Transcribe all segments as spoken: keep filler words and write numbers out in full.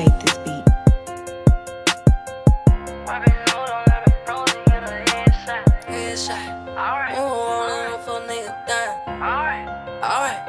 made this beat. Alright. Move on, nigga down. Alright. Alright.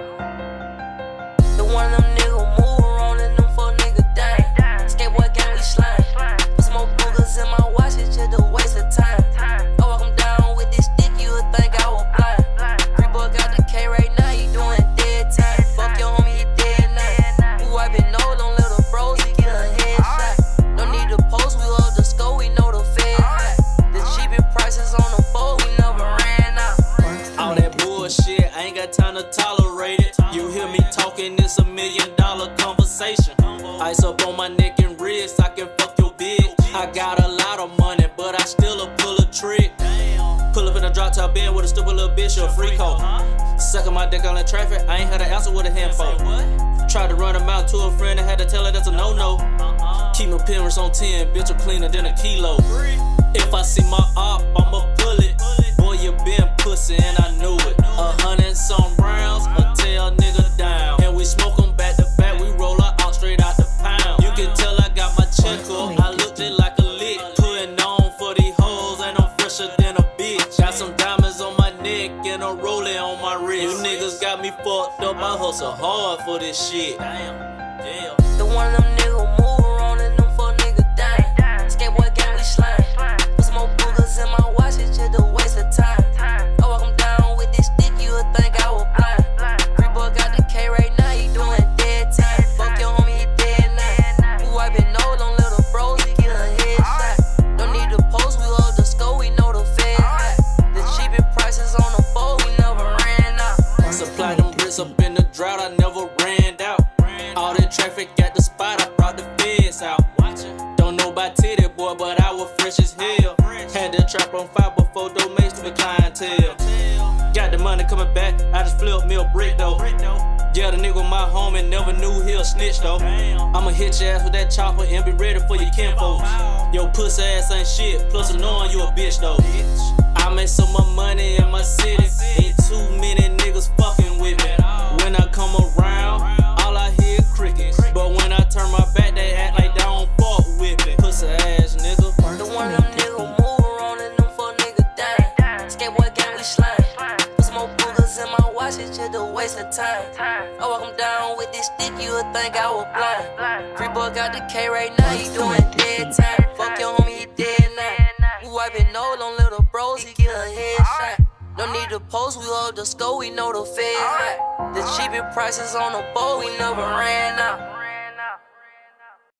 The one of them niggas move around and them for nigga down. Skateboard gang, we slime. Put some more boogers in my watch, it's just a waste of time. I walk him down with this stick, you would think I was blind. Free boy got the K right now, he doing dead time. Fuck your homie, he dead now. We wiping nose on little bros, he get a headshot. No need to post, we up the score, we know the fed hot. The cheapest prices on the boat, we never ran out. All that bullshit, I ain't got time to tolerate it. You hear me talking, it's a million dollar conversation. Ice up on my neck and wrist, I can fuck your bitch. I got a lot of money, but I still a pull a trick. Pull up in a drop top bed with a stupid little bitch or a freak hoe. Sucking my dick on the traffic, I ain't had an answer with a handful. Tried to run him out to a friend and had to tell her that's a no-no. Keep my parents on ten, bitch, I'm cleaner than a kilo. If I see my op, I'ma pull it. Boy, you been pussy and I knew it. A hundred some rounds, a tail nigga down. And we smoke them back to back, we roll her out straight out the pound. You can tell I got my check up, I looked it like a lick. Putting on for these hoes, and I'm fresher than a bitch. Got some diamonds on my neck and a rollie on my wrist. You niggas got me fucked up, I hustle hard for this shit. Damn, damn. The one of them niggas move around and them for nigga dying. Skateboard gang, we slime. Put some more boogers in my watch, it's just a waste of time. I walk him down with this stick, you would think I was blind. Free boy got the K right now, he doing dead time. Fuck your homie, he dead now. We wiping nose on little bros, he get a headshot. No need to post, we up the score, we know the fed hot. The cheapest prices on the boat, we never ran out. Supply them bricks up in the drought, I never ran out. All that traffic at the spot, I brought the feds out. Don't know about titty boy, but I was fresh as hell. Had the trap on fire before domains to the clientele. Got the money coming back, I just flipped me a brick though. Yeah, the nigga my homie never knew he'll snitch though. I'ma hit your ass with that chopper and be ready for your kinfolks. Yo, pussy ass ain't shit, plus knowing you a bitch though. I made so much money in my city, ain't too many niggas fucking with me. When I come around, all I hear crickets. But when I turn my back, they act like they don't fuck with me. Pussy ass nigga. The one of them niggas move around and them for nigga dying. Skateboard gang, we slime. Put some more boogers in my watch, it's just a waste of time. I walk him down with this stick, you would think I was blind. Free boy got the K right now, he doing dead time. Fuck your homie, he dead now. We wiping nose on little bros, he get a headshot. No need to post, we up the score, we know the fed hot. The cheapest prices on the boat, we never ran out.